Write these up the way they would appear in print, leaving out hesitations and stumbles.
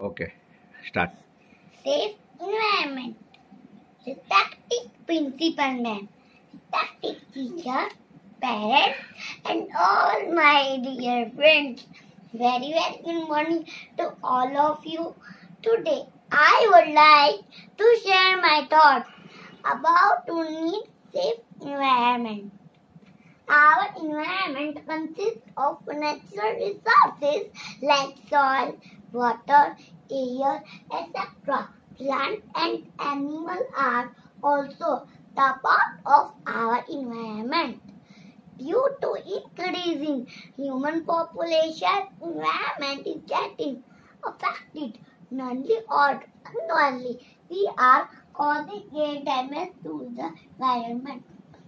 Okay, start. Safe environment. Respecting principalmen, respecting teacher, parents, and all my dear friends. Very good morning to all of you. Today, I would like to share my thoughts about to need safe environment. Our environment consists of natural resources like soil, water, air, etc. Plants and animals are also the part of our environment. Due to increasing human population, environment is getting affected. Knowingly or unknowingly, we are causing great damage to the environment.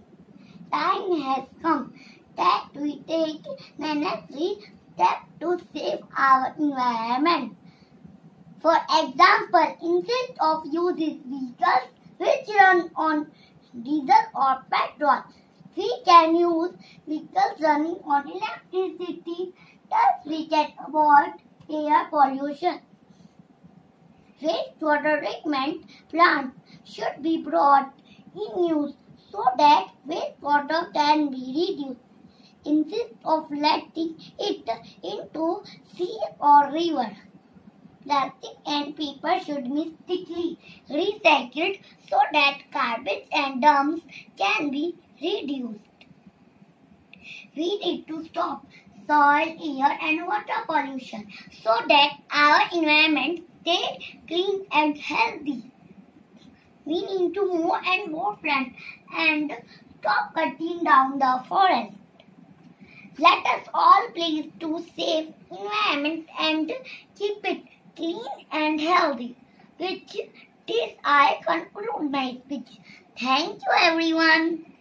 Time has come that we take necessary steps to save our environment. For example, instead of using vehicles which run on diesel or petrol, we can use vehicles running on electricity. Thus, we can avoid air pollution. Wastewater treatment plants should be brought in use so that wastewater can be reduced instead of letting it into sea or river. Plastic and paper should be strictly recycled so that garbage and dumps can be reduced. We need to stop soil, air and water pollution so that our environment stays clean and healthy. We need to more and more plant and stop cutting down the forest. Let us all please to save environment and keep it clean and healthy. With this I conclude my speech. Thank you everyone.